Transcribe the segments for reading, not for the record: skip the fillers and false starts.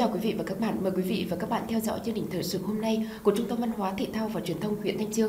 chào quý vị và các bạn. Mời quý vị và các bạn theo dõi chương trình thời sự hôm nay của Trung tâm Văn hóa Thể thao và Truyền thông huyện Thanh Chương.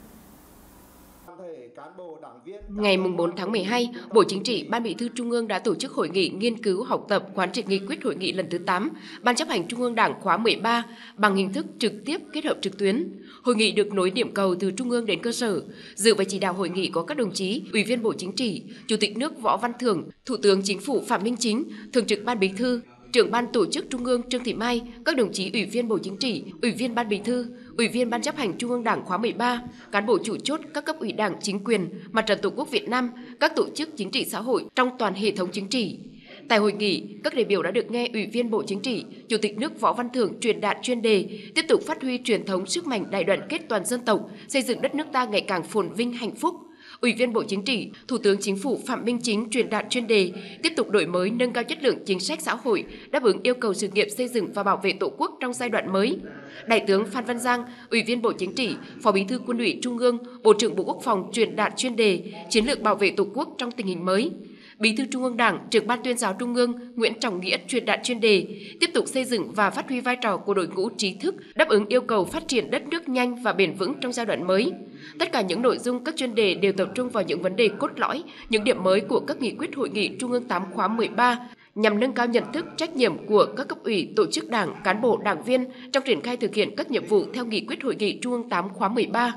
Ngày 4 tháng 12, Bộ Chính trị, Ban Bí thư Trung ương đã tổ chức hội nghị nghiên cứu học tập quán triệt nghị quyết hội nghị lần thứ 8 Ban chấp hành Trung ương Đảng khóa 13 bằng hình thức trực tiếp kết hợp trực tuyến. Hội nghị được nối điểm cầu từ Trung ương đến cơ sở. Dự và chỉ đạo hội nghị có các đồng chí Ủy viên Bộ Chính trị, Chủ tịch nước Võ Văn Thưởng, Thủ tướng Chính phủ Phạm Minh Chính, Thường trực Ban Bí thư, Trưởng ban Tổ chức Trung ương Trương Thị Mai, các đồng chí Ủy viên Bộ Chính trị, Ủy viên Ban Bí thư, Ủy viên Ban chấp hành Trung ương Đảng khóa 13, cán bộ chủ chốt các cấp ủy Đảng, chính quyền, Mặt trận Tổ quốc Việt Nam, các tổ chức chính trị xã hội trong toàn hệ thống chính trị. Tại hội nghị, các đại biểu đã được nghe Ủy viên Bộ Chính trị, Chủ tịch nước Võ Văn Thưởng truyền đạt chuyên đề tiếp tục phát huy truyền thống sức mạnh đại đoàn kết toàn dân tộc, xây dựng đất nước ta ngày càng phồn vinh hạnh phúc. Ủy viên Bộ Chính trị, Thủ tướng Chính phủ Phạm Minh Chính truyền đạt chuyên đề tiếp tục đổi mới nâng cao chất lượng chính sách xã hội, đáp ứng yêu cầu sự nghiệp xây dựng và bảo vệ Tổ quốc trong giai đoạn mới. Đại tướng Phan Văn Giang, Ủy viên Bộ Chính trị, Phó Bí thư Quân ủy Trung ương, Bộ trưởng Bộ Quốc phòng truyền đạt chuyên đề chiến lược bảo vệ Tổ quốc trong tình hình mới. Bí thư Trung ương Đảng, Trưởng ban Tuyên giáo Trung ương Nguyễn Trọng Nghĩa truyền đạt chuyên đề tiếp tục xây dựng và phát huy vai trò của đội ngũ trí thức, đáp ứng yêu cầu phát triển đất nước nhanh và bền vững trong giai đoạn mới. Tất cả những nội dung các chuyên đề đều tập trung vào những vấn đề cốt lõi, những điểm mới của các nghị quyết hội nghị Trung ương 8 khóa 13 nhằm nâng cao nhận thức, trách nhiệm của các cấp ủy, tổ chức Đảng, cán bộ, đảng viên trong triển khai thực hiện các nhiệm vụ theo nghị quyết hội nghị Trung ương 8 khóa 13.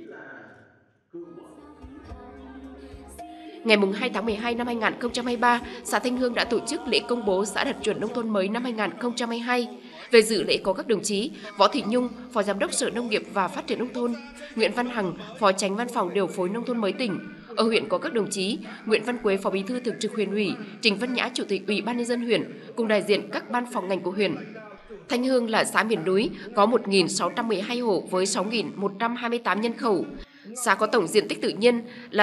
Ngày 2 tháng 12 năm 2023, xã Thanh Hương đã tổ chức lễ công bố xã đạt chuẩn nông thôn mới năm 2022. Về dự lễ có các đồng chí Võ Thị Nhung, Phó Giám đốc Sở Nông nghiệp và Phát triển Nông thôn, Nguyễn Văn Hằng, Phó Chánh Văn phòng Điều phối Nông thôn mới tỉnh. Ở huyện có các đồng chí Nguyễn Văn Quế, Phó Bí thư Thường trực huyện ủy, Trịnh Văn Nhã, Chủ tịch Ủy ban nhân dân huyện, cùng đại diện các ban phòng ngành của huyện. Thanh Hương là xã miền núi, có 1.612 hộ với 6.128 nhân khẩu. Xã có tổng diện tích tự nhiên là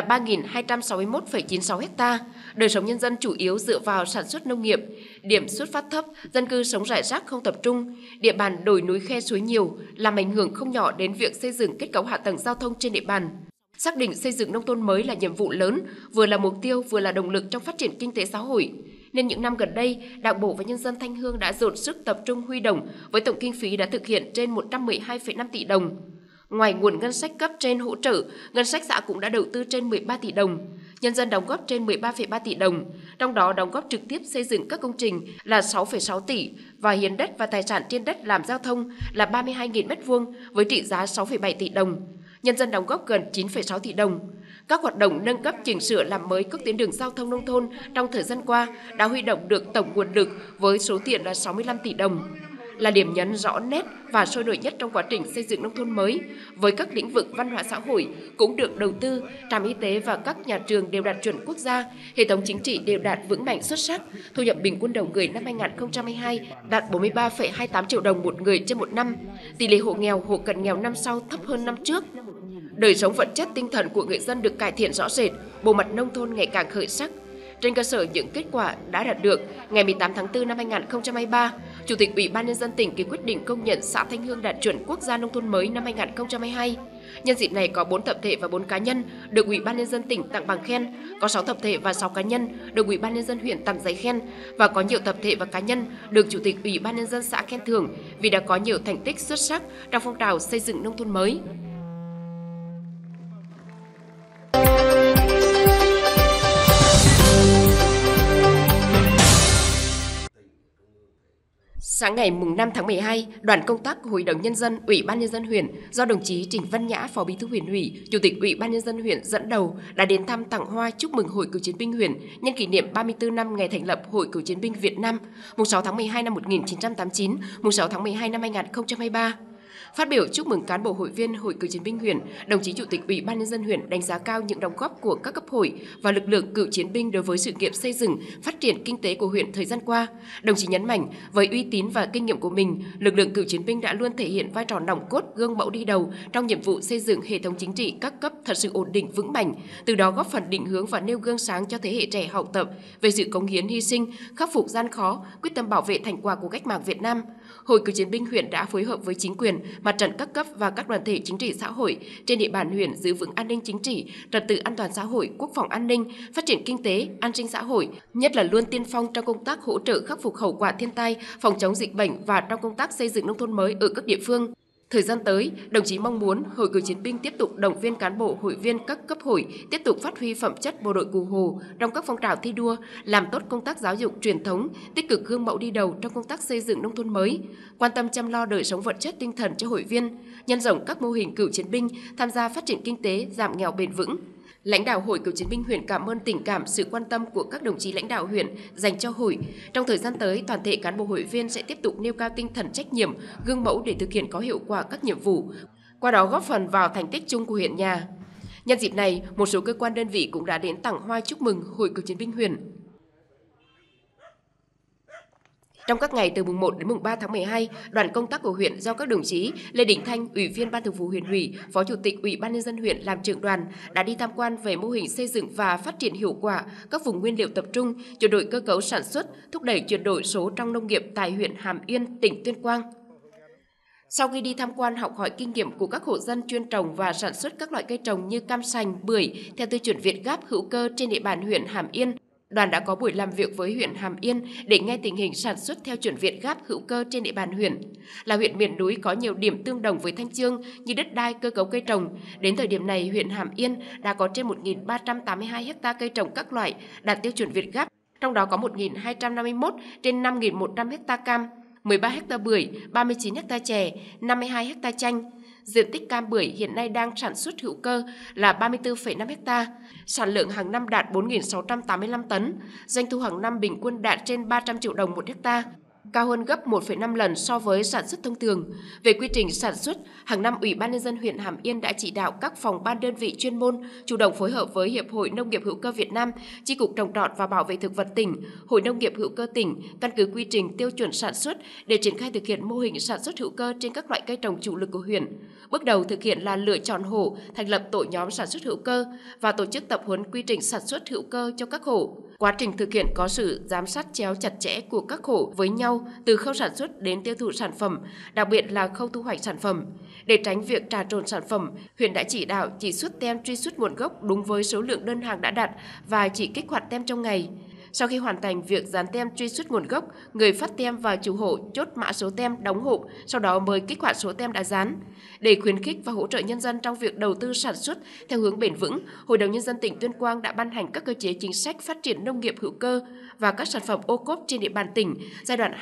3.261,96 ha. Đời sống nhân dân chủ yếu dựa vào sản xuất nông nghiệp. Điểm xuất phát thấp, dân cư sống rải rác không tập trung. Địa bàn đồi núi khe suối nhiều, làm ảnh hưởng không nhỏ đến việc xây dựng kết cấu hạ tầng giao thông trên địa bàn. Xác định xây dựng nông thôn mới là nhiệm vụ lớn, vừa là mục tiêu, vừa là động lực trong phát triển kinh tế xã hội. Nên những năm gần đây, Đảng bộ và nhân dân Thanh Hương đã dồn sức tập trung huy động với tổng kinh phí đã thực hiện trên 112,5 tỷ đồng. Ngoài nguồn ngân sách cấp trên hỗ trợ, ngân sách xã cũng đã đầu tư trên 13 tỷ đồng, nhân dân đóng góp trên 13,3 tỷ đồng, trong đó đóng góp trực tiếp xây dựng các công trình là 6,6 tỷ và hiến đất và tài sản trên đất làm giao thông là 32.000 m² với trị giá 6,7 tỷ đồng. Nhân dân đóng góp gần 9,6 tỷ đồng. Các hoạt động nâng cấp chỉnh sửa làm mới các tuyến đường giao thông nông thôn trong thời gian qua đã huy động được tổng nguồn lực với số tiền là 65 tỷ đồng. Là điểm nhấn rõ nét và sôi nổi nhất trong quá trình xây dựng nông thôn mới, với các lĩnh vực văn hóa xã hội cũng được đầu tư, trạm y tế và các nhà trường đều đạt chuẩn quốc gia, hệ thống chính trị đều đạt vững mạnh xuất sắc, thu nhập bình quân đầu người năm 2022 đạt 43,28 triệu đồng một người trên một năm, tỷ lệ hộ nghèo, hộ cận nghèo năm sau thấp hơn năm trước. Đời sống vật chất tinh thần của người dân được cải thiện rõ rệt, bộ mặt nông thôn ngày càng khởi sắc. Trên cơ sở những kết quả đã đạt được, ngày 18 tháng 4 năm 2023, Chủ tịch Ủy ban nhân dân tỉnh ký quyết định công nhận xã Thanh Hương đạt chuẩn quốc gia nông thôn mới năm 2022. Nhân dịp này có 4 tập thể và 4 cá nhân được Ủy ban nhân dân tỉnh tặng bằng khen, có 6 tập thể và 6 cá nhân được Ủy ban nhân dân huyện tặng giấy khen và có nhiều tập thể và cá nhân được Chủ tịch Ủy ban nhân dân xã khen thưởng vì đã có nhiều thành tích xuất sắc trong phong trào xây dựng nông thôn mới. Sáng ngày 5 tháng 12, đoàn công tác Hội đồng Nhân dân, Ủy ban Nhân dân huyện do đồng chí Trịnh Văn Nhã, Phó Bí thư huyện ủy, Chủ tịch Ủy ban Nhân dân huyện dẫn đầu đã đến thăm tặng hoa chúc mừng Hội Cựu chiến binh huyện nhân kỷ niệm 34 năm ngày thành lập Hội Cựu chiến binh Việt Nam, mùng 6 tháng 12 năm 1989, mùng 6 tháng 12 năm 2023. Phát biểu chúc mừng cán bộ hội viên Hội Cựu chiến binh huyện, đồng chí Chủ tịch Ủy ban nhân dân huyện đánh giá cao những đóng góp của các cấp hội và lực lượng cựu chiến binh đối với sự nghiệp xây dựng, phát triển kinh tế của huyện thời gian qua. Đồng chí nhấn mạnh, với uy tín và kinh nghiệm của mình, lực lượng cựu chiến binh đã luôn thể hiện vai trò nòng cốt, gương mẫu đi đầu trong nhiệm vụ xây dựng hệ thống chính trị các cấp thật sự ổn định vững mạnh, từ đó góp phần định hướng và nêu gương sáng cho thế hệ trẻ học tập về sự cống hiến hy sinh, khắc phục gian khó, quyết tâm bảo vệ thành quả của cách mạng Việt Nam. Hội Cựu chiến binh huyện đã phối hợp với chính quyền, mặt trận các cấp và các đoàn thể chính trị xã hội trên địa bàn huyện giữ vững an ninh chính trị, trật tự an toàn xã hội, quốc phòng an ninh, phát triển kinh tế, an sinh xã hội, nhất là luôn tiên phong trong công tác hỗ trợ khắc phục hậu quả thiên tai, phòng chống dịch bệnh và trong công tác xây dựng nông thôn mới ở các địa phương. Thời gian tới, đồng chí mong muốn Hội Cựu chiến binh tiếp tục động viên cán bộ, hội viên các cấp hội tiếp tục phát huy phẩm chất bộ đội Cụ Hồ trong các phong trào thi đua, làm tốt công tác giáo dục truyền thống, tích cực gương mẫu đi đầu trong công tác xây dựng nông thôn mới, quan tâm chăm lo đời sống vật chất tinh thần cho hội viên, nhân rộng các mô hình cựu chiến binh tham gia phát triển kinh tế, giảm nghèo bền vững. Lãnh đạo Hội Cựu chiến binh huyện cảm ơn tình cảm, sự quan tâm của các đồng chí lãnh đạo huyện dành cho hội. Trong thời gian tới, toàn thể cán bộ hội viên sẽ tiếp tục nêu cao tinh thần trách nhiệm, gương mẫu để thực hiện có hiệu quả các nhiệm vụ, qua đó góp phần vào thành tích chung của huyện nhà. Nhân dịp này, một số cơ quan đơn vị cũng đã đến tặng hoa chúc mừng Hội Cựu chiến binh huyện. Trong các ngày từ mùng 1 đến mùng 3 tháng 12, đoàn công tác của huyện do các đồng chí Lê Đình Thanh, Ủy viên Ban Thường vụ huyện ủy, Phó Chủ tịch Ủy ban nhân dân huyện làm trưởng đoàn đã đi tham quan về mô hình xây dựng và phát triển hiệu quả các vùng nguyên liệu tập trung, chuyển đổi cơ cấu sản xuất, thúc đẩy chuyển đổi số trong nông nghiệp tại huyện Hàm Yên, tỉnh Tuyên Quang. Sau khi đi tham quan học hỏi kinh nghiệm của các hộ dân chuyên trồng và sản xuất các loại cây trồng như cam sành, bưởi theo tiêu chuẩn Việt Gáp hữu cơ trên địa bàn huyện Hàm Yên, đoàn đã có buổi làm việc với huyện Hàm Yên để nghe tình hình sản xuất theo chuẩn Việt Gáp hữu cơ trên địa bàn huyện. Là huyện miền núi có nhiều điểm tương đồng với Thanh Chương như đất đai, cơ cấu cây trồng. Đến thời điểm này, huyện Hàm Yên đã có trên 1.382 ha cây trồng các loại đạt tiêu chuẩn Việt Gáp, trong đó có 1.251 trên 5.100 ha cam, 13 ha bưởi, 39 ha chè, 52 ha chanh. Diện tích cam bưởi hiện nay đang sản xuất hữu cơ là 34,5 ha, sản lượng hàng năm đạt 4.685 tấn, doanh thu hàng năm bình quân đạt trên 300 triệu đồng một ha, cao hơn gấp 1,5 lần so với sản xuất thông thường. Về quy trình sản xuất, hàng năm Ủy ban nhân dân huyện Hàm Yên đã chỉ đạo các phòng ban đơn vị chuyên môn chủ động phối hợp với Hiệp hội Nông nghiệp hữu cơ Việt Nam, Chi cục Trồng trọt và Bảo vệ thực vật tỉnh, Hội Nông nghiệp hữu cơ tỉnh căn cứ quy trình tiêu chuẩn sản xuất để triển khai thực hiện mô hình sản xuất hữu cơ trên các loại cây trồng chủ lực của huyện. Bước đầu thực hiện là lựa chọn hộ, thành lập tổ nhóm sản xuất hữu cơ và tổ chức tập huấn quy trình sản xuất hữu cơ cho các hộ. Quá trình thực hiện có sự giám sát chéo chặt chẽ của các hộ với nhau từ khâu sản xuất đến tiêu thụ sản phẩm, đặc biệt là khâu thu hoạch sản phẩm. Để tránh việc trà trộn sản phẩm, huyện đã chỉ đạo chỉ xuất tem truy xuất nguồn gốc đúng với số lượng đơn hàng đã đặt và chỉ kích hoạt tem trong ngày. Sau khi hoàn thành việc dán tem truy xuất nguồn gốc, người phát tem và chủ hộ chốt mã số tem đóng hộp, sau đó mới kích hoạt số tem đã dán. Để khuyến khích và hỗ trợ nhân dân trong việc đầu tư sản xuất theo hướng bền vững, Hội đồng Nhân dân tỉnh Tuyên Quang đã ban hành các cơ chế chính sách phát triển nông nghiệp hữu cơ và các sản phẩm ô cốp trên địa bàn tỉnh giai đoạn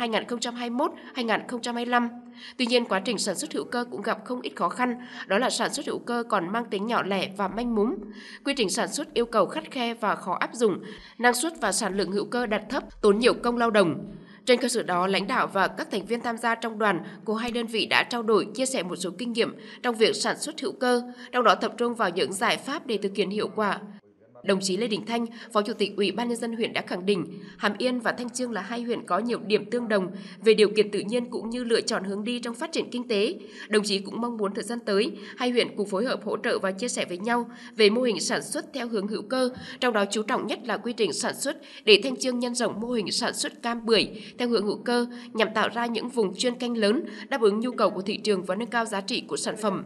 2021-2025. Tuy nhiên, quá trình sản xuất hữu cơ cũng gặp không ít khó khăn, đó là sản xuất hữu cơ còn mang tính nhỏ lẻ và manh mún. Quy trình sản xuất yêu cầu khắt khe và khó áp dụng, năng suất và sản lượng hữu cơ đạt thấp, tốn nhiều công lao động. Trên cơ sở đó, lãnh đạo và các thành viên tham gia trong đoàn của hai đơn vị đã trao đổi, chia sẻ một số kinh nghiệm trong việc sản xuất hữu cơ, trong đó tập trung vào những giải pháp để thực hiện hiệu quả. Đồng chí Lê Đình Thanh, Phó Chủ tịch Ủy ban nhân dân huyện đã khẳng định, Hàm Yên và Thanh Chương là hai huyện có nhiều điểm tương đồng về điều kiện tự nhiên cũng như lựa chọn hướng đi trong phát triển kinh tế. Đồng chí cũng mong muốn thời gian tới, hai huyện cùng phối hợp hỗ trợ và chia sẻ với nhau về mô hình sản xuất theo hướng hữu cơ, trong đó chú trọng nhất là quy trình sản xuất để Thanh Chương nhân rộng mô hình sản xuất cam bưởi theo hướng hữu cơ nhằm tạo ra những vùng chuyên canh lớn, đáp ứng nhu cầu của thị trường và nâng cao giá trị của sản phẩm.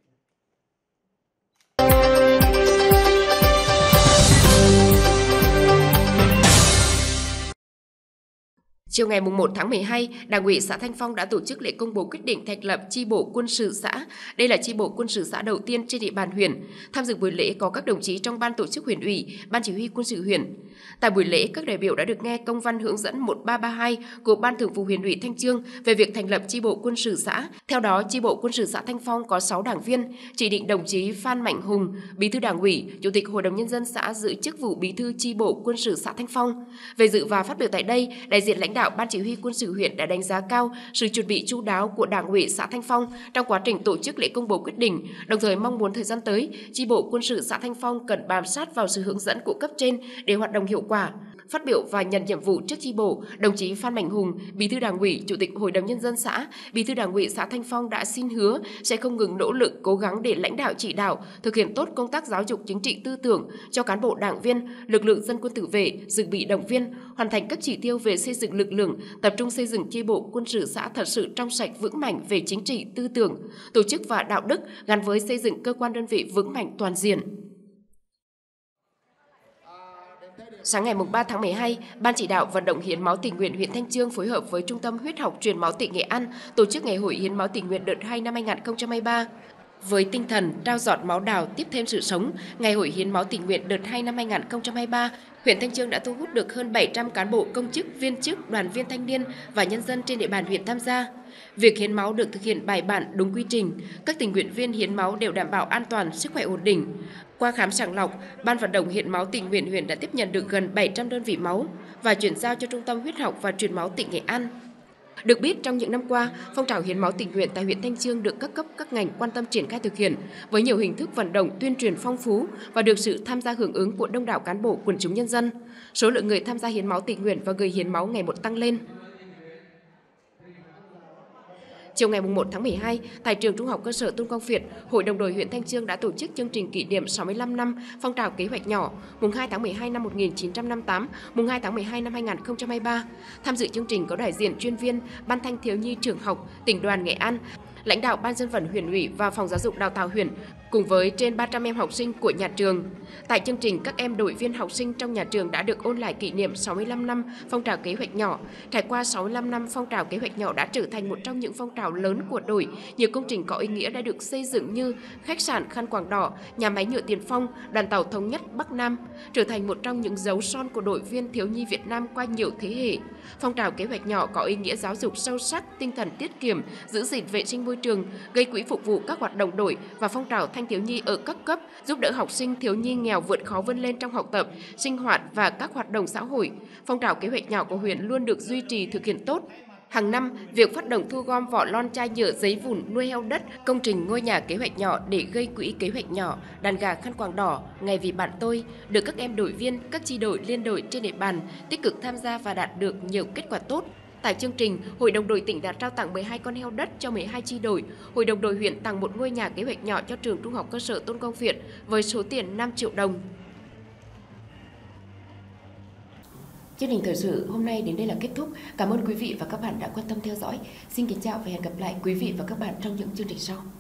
Chiều ngày 1 tháng 12, Đảng ủy xã Thanh Phong đã tổ chức lễ công bố quyết định thành lập chi bộ quân sự xã. Đây là chi bộ quân sự xã đầu tiên trên địa bàn huyện. Tham dự buổi lễ có các đồng chí trong ban tổ chức huyện ủy, ban chỉ huy quân sự huyện. Tại buổi lễ, các đại biểu đã được nghe công văn hướng dẫn 1332 của Ban Thường vụ huyện ủy Thanh Chương về việc thành lập chi bộ quân sự xã. Theo đó, chi bộ quân sự xã Thanh Phong có 6 đảng viên, chỉ định đồng chí Phan Mạnh Hùng, Bí thư Đảng ủy, Chủ tịch Hội đồng Nhân dân xã giữ chức vụ Bí thư chi bộ quân sự xã Thanh Phong. Về dự và phát biểu tại đây, đại diện lãnh đạo Ban chỉ huy quân sự huyện đã đánh giá cao sự chuẩn bị chu đáo của Đảng ủy xã Thanh Phong trong quá trình tổ chức lễ công bố quyết định, đồng thời mong muốn thời gian tới, chi bộ quân sự xã Thanh Phong cần bám sát vào sự hướng dẫn của cấp trên để hoạt động hiệu quả. Phát biểu và nhận nhiệm vụ trước chi bộ, đồng chí Phan Mạnh Hùng, Bí thư Đảng ủy, Chủ tịch Hội đồng Nhân dân xã, Bí thư Đảng ủy xã Thanh Phong đã xin hứa sẽ không ngừng nỗ lực cố gắng để lãnh đạo chỉ đạo, thực hiện tốt công tác giáo dục chính trị tư tưởng cho cán bộ đảng viên, lực lượng dân quân tự vệ, dự bị động viên, hoàn thành các chỉ tiêu về xây dựng lực lượng, tập trung xây dựng chi bộ quân sự xã thật sự trong sạch vững mạnh về chính trị tư tưởng, tổ chức và đạo đức gắn với xây dựng cơ quan đơn vị vững mạnh toàn diện. Sáng ngày 3 tháng 12, Ban chỉ đạo vận động hiến máu tình nguyện huyện Thanh Chương phối hợp với Trung tâm Huyết học Truyền máu tỉnh Nghệ An tổ chức ngày hội hiến máu tình nguyện đợt 2 năm 2023. Với tinh thần trao giọt máu đào tiếp thêm sự sống, ngày hội hiến máu tình nguyện đợt 2 năm 2023, huyện Thanh Chương đã thu hút được hơn 700 cán bộ công chức, viên chức, đoàn viên thanh niên và nhân dân trên địa bàn huyện tham gia. Việc hiến máu được thực hiện bài bản, đúng quy trình. Các tình nguyện viên hiến máu đều đảm bảo an toàn, sức khỏe ổn định. Qua khám sàng lọc, Ban vận động hiến máu tình nguyện huyện đã tiếp nhận được gần 700 đơn vị máu và chuyển giao cho Trung tâm Huyết học và Truyền máu tỉnh Nghệ An. Được biết, trong những năm qua, phong trào hiến máu tình nguyện tại huyện Thanh Chương được các cấp các ngành quan tâm triển khai thực hiện với nhiều hình thức vận động tuyên truyền phong phú và được sự tham gia hưởng ứng của đông đảo cán bộ quần chúng nhân dân. Số lượng người tham gia hiến máu tình nguyện và người hiến máu ngày một tăng lên. Chiều ngày 1 tháng 12, tại trường Trung học cơ sở Tôn Quang Việt, Hội đồng đội huyện Thanh Chương đã tổ chức chương trình kỷ niệm 65 năm phong trào kế hoạch nhỏ, mùng 2 tháng 12 năm 1958, mùng 2 tháng 12 năm 2023. Tham dự chương trình có đại diện chuyên viên Ban Thanh thiếu nhi trường học, tỉnh đoàn Nghệ An, lãnh đạo Ban dân vận huyện ủy và Phòng giáo dục đào tạo huyện, cùng với trên 300 em học sinh của nhà trường. Tại chương trình, các em đội viên học sinh trong nhà trường đã được ôn lại kỷ niệm 65 năm phong trào kế hoạch nhỏ. Trải qua 65 năm, phong trào kế hoạch nhỏ đã trở thành một trong những phong trào lớn của đội. Nhiều công trình có ý nghĩa đã được xây dựng như khách sạn Khăn Quàng Đỏ, nhà máy nhựa Tiền Phong, đoàn tàu thống nhất Bắc Nam, trở thành một trong những dấu son của đội viên thiếu nhi Việt Nam qua nhiều thế hệ. Phong trào kế hoạch nhỏ có ý nghĩa giáo dục sâu sắc, tinh thần tiết kiệm, giữ gìn vệ sinh môi trường, gây quỹ phục vụ các hoạt động đội và phong trào thanh thiếu nhi ở các cấp, giúp đỡ học sinh thiếu nhi nghèo vượt khó vươn lên trong học tập, sinh hoạt và các hoạt động xã hội. Phong trào kế hoạch nhỏ của huyện luôn được duy trì thực hiện tốt. Hàng năm, việc phát động thu gom vỏ lon chai nhựa, giấy vụn, nuôi heo đất, công trình ngôi nhà kế hoạch nhỏ để gây quỹ kế hoạch nhỏ, đàn gà Khăn Quàng Đỏ, ngày vì bạn tôi, được các em đội viên, các chi đội, liên đội trên địa bàn tích cực tham gia và đạt được nhiều kết quả tốt. Tại chương trình, Hội đồng đội tỉnh đã trao tặng 12 con heo đất cho 12 chi đội. Hội đồng đội huyện tặng một ngôi nhà kế hoạch nhỏ cho trường Trung học cơ sở Tôn Quang Việt với số tiền 5 triệu đồng. Chương trình thời sự hôm nay đến đây là kết thúc. Cảm ơn quý vị và các bạn đã quan tâm theo dõi. Xin kính chào và hẹn gặp lại quý vị và các bạn trong những chương trình sau.